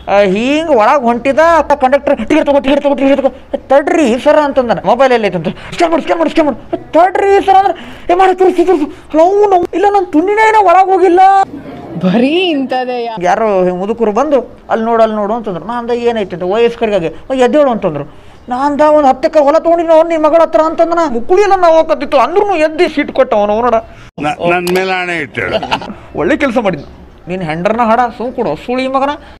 ಹಿಂಗೆ ಒಳಗೆ ಹೊಂಟಿದ conductor ticket ತಗೋ ತಡ್ರಿ ಸರ ಅಂತಂದ ಮೊಬೈಲಲ್ಲಿ ಐತಂತ ಸ್ಕ್ಯಾನ್ ಮಾಡಿ ತಡ್ರಿ ಸರ ಅಂದ್ರೆ ಏ ಮಾಡಿ ತೋರಿಸಿ ನೋವು ಇಲ್ಲ ನನ್ನ ತುಂಡಿನೇನೋ ಒಳಗೆ ಹೋಗಿಲ್ಲ ಬರೀ ಇಂಥದೇ. ಯಾರೋ ಮುದುಕರು ಬಂದು ಅಲ್ಲಿ ನೋಡು ಅಂತಂದ್ರು. ನಾ ಅಂದ ಏನೈತೆ ಅಂತ ವಯಸ್ಕರಿಗಾಗಿ ಎದ್ದೇಳು ಅಂತಂದ್ರು. ನಾ ಅಂದ ಒಂದು 10 ಎಕರೆ ಹೊಲ ತೊಗೊಂಡಿನ ನಿನ್ನ ಮಗಳ ಹತ್ರ ಅಂತಂದ ಮುಕ್ಕುಳಿ ಎಲ್ಲ ನಾವು ಹೋಗತ್ತಿತ್ತು ಅಂದ್ರೂ ಎದ್ದಿ ಸೀಟ್ ಕೊಟ್ಟ ಅವನು ನೋಡ ನನ್ನ ಮೇಲೆ ಆಣೆ ಇಟ್ಟಳು. ಒಳ್ಳೆ ಕೆಲಸ ಮಾಡಿದ್ನು. ನೀನು ಹೆಂಡ್ರನ್ನ ಹಾಡ ಸುಮ್ ಕೊಡು ಸುಳಿ ಮಗನ